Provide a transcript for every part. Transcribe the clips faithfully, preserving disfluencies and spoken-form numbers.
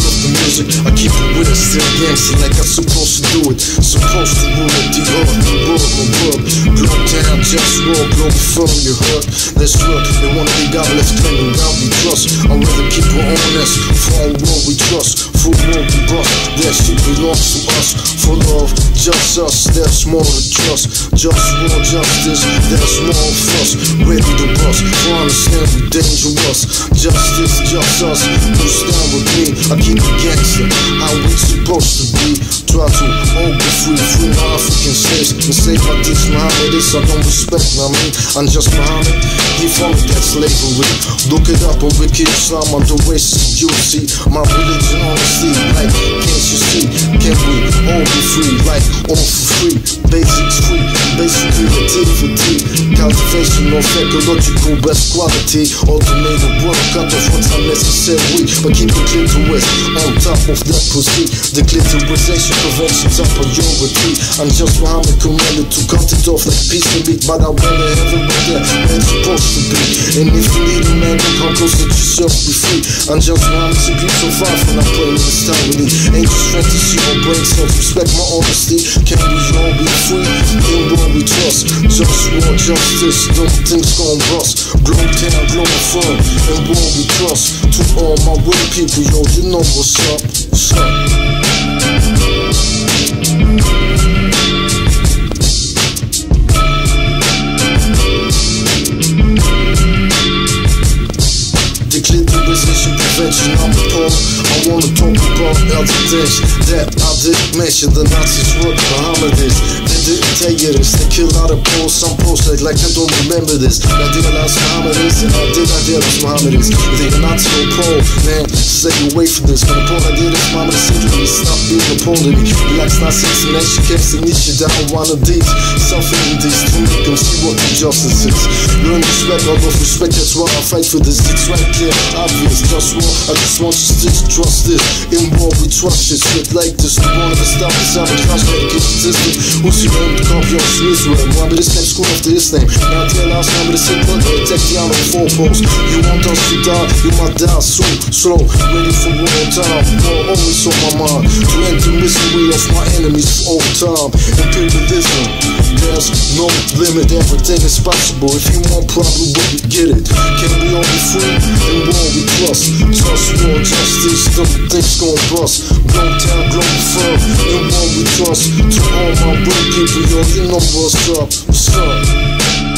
of the music, I keep it with it, still gangster like I'm supposed to do it. Supposed to rule it, the earth, the world, my world. Globe down, JustWar, Globalfirm, you heard? That's real, they wanna be godless, claiming God we trust. I'd rather keep it honest, for our world we trust. For world we bust, that shit belongs to us. For love, just us, that's more to trust. JustWar, justice, that's more of us. Ready to bust, for understand we dangerous. Justice, just us, you stand with me. I keep it gangster, how we supposed to be. Try to all be free, free my African slaves. And say my teach Muhammad this, I don't respect, I mean, I'm just Muhammad. He from that slavery. Look it up on Wiki Islam, I'm the racist, you see. My religion honesty, like, can't you see? Can we all be free, like, all for free? Basics free, basic creativity. Cultivation of ecological best quality. Automated work, cut off what's unnecessary. But keep the clitoris on top of that pussy. The clitorisation prevention's a priority. I'm just Muhammad commanded to cut it off like piece of meat. But I wanna have it right there where it's supposed to be. And if you need a man, then come close, let yourself be free. I'm just Muhammad, to be so far from not playing with this time with me. Ain't just strength to see my brain, self-respect, my honesty. Can we all be free? In what we trust. JustWar, justice, don't things gon' bust. Globe down, Globalfirm, and what we trust. To all my real people, yo, you know what's up. What's up? Declinarization prevention, I'm a poem. I wanna talk about other things that I didn't mention. The Nazis were Mohammedists. They didn't tell you this. They kill out of Poles. Some Poles like, like I don't remember this. I legalize Mohammedists and I did idealize Mohammedists. If they're not so Pole, man, stay away from this. When the Pole I did is Mohammed syndrome, stop being a Pole to me. He likes Nazis and she keeps the niche down one of these. Self-hating these to make them see what the justice is. Learn respect, I love respect, that's why I fight for this. It's right clear, obvious, JustWar. I just want you to trust this. In war we trust shit, shit like this. We wanna stop this sabotage medication system. Who's your name to copy on Israel? Mohammed is named school after his name. Now tell us Mohammed is simple, attack the on four posts. You want us to die, you might die soon. Slow, ready for war time. War always on my mind. To end the misery of my enemies for all time. Imperialism, there's no limit, everything is possible. If you want probably we get it. Can we all be free? In war we trust. JustWar, justice, them things gon' bust. Globe down, Globalfirm, in war we trust. To all my real people, yo, you know what's up. What's up?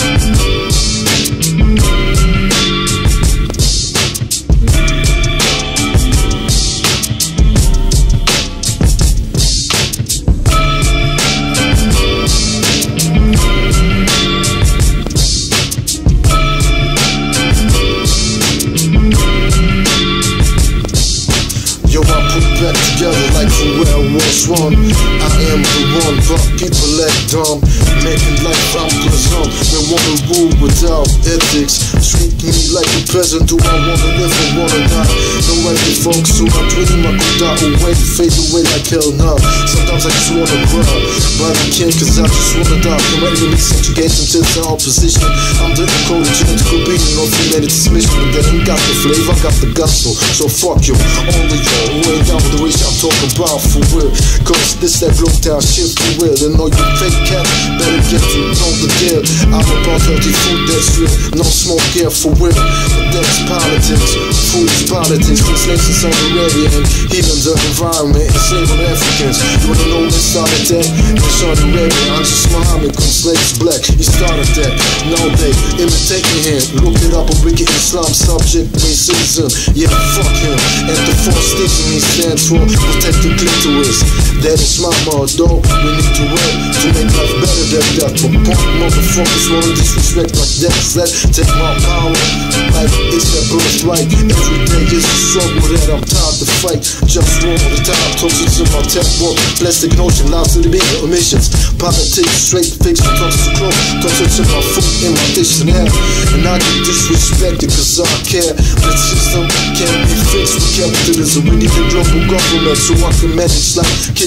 Back together like from where I was one. I am the one, but people act dumb, making life unpleasant. They wanna rule without ethics. Treat me like a peasant. Do I wanna live or wanna die? No way to folks, so I dream I could die away, fade away like hell now. Sometimes I just wanna cry, but I can't cause I just wanna die. I'm ready to subjugate them to the opposition. I'm the encoded genetical being of humanity's mission. But they ain't got the flavor, I got the gospel. So fuck you, only you who ain't down with the race I'm talking about for real. Cause this that globe down shit for real. And all you fake cats better get to know the deal. I'm about healthy food that's real, no smoke here for real. But that's politics, food is politics. These nations Saudi Arabia and healing the environment, enslaving Africans. You wanna know what started that? In Saudi Arabia, I'm just Muhammad, cause slaves black. He started that. Now they imitating him. Look it up on Wiki Islam, subject racism. Yeah, fuck him. And the force station he stands for protect the clitoris. That is my motto. We need to work to make life better than that. But punk motherfuckers wanna disrespect like that. Let take my power like it's that birthright. Every day is a struggle that I'm tired to fight. JustWar all the time, toxins in my tech work. Plastic notion, lies to the bigger emissions. Politics, straight fix, toxins to close. Toxins in my food, in my dish and air. And I get disrespected cause I care. The system can't be fixed with capitalism. We need a global government so I can manage like kitchen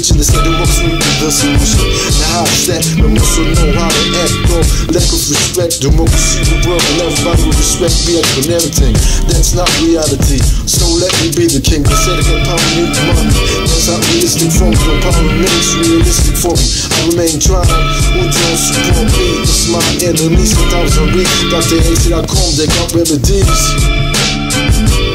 bitching, they say democracy will be the solution. Now how's that? We must know how to act, bro. Lack of respect, democracy will work, and everybody will respect me and everything. That's not reality, so let me be the king. They say they can power me money. That's not realistic for me, no power remains realistic for me. I remain trying, who don't support me? It's my enemy, sometimes I'm weak. Doctor A said I come, they got remedies.